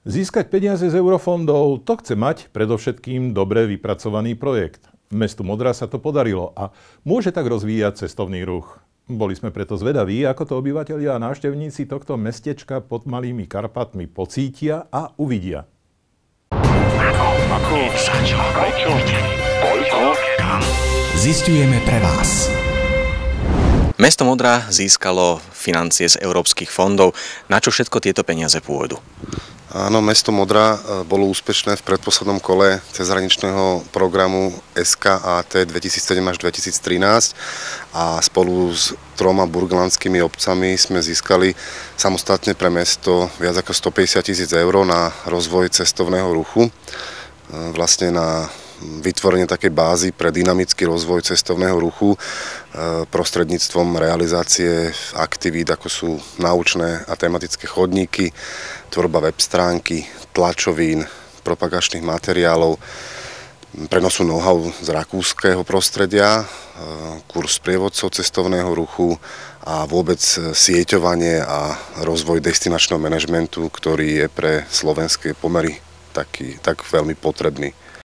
Získať peniaze z eurofondov, to chce mať predovšetkým dobre vypracovaný projekt. Mestu Modra sa to podarilo a môže tak rozvíjať cestovný ruch. Boli sme preto zvedaví, ako to obyvatelia a návštevníci tohto mestečka pod Malými Karpatmi pocítia a uvidia. Zisťujeme pre vás. Mesto Modra získalo financie z európskych fondov. Na čo všetko tieto peniaze pôjdu? Áno, mesto Modra bolo úspešné v predposlednom kole cezhraničného programu SKAT 2007 až 2013 a spolu s 3 burgenlandskými obcami sme získali samostatne pre mesto viac ako 150 000 eur na rozvoj cestovného ruchu, vlastne na vytvorenie takej bázy pre dynamický rozvoj cestovného ruchu prostredníctvom realizácie aktivít, ako sú naučné a tematické chodníky, tvorba web stránky, tlačovín, propagačných materiálov, prenosu know-how z rakúskeho prostredia, kurz sprievodcov cestovného ruchu a vôbec sieťovanie a rozvoj destinačného manažmentu, ktorý je pre slovenské pomery tak veľmi potrebný.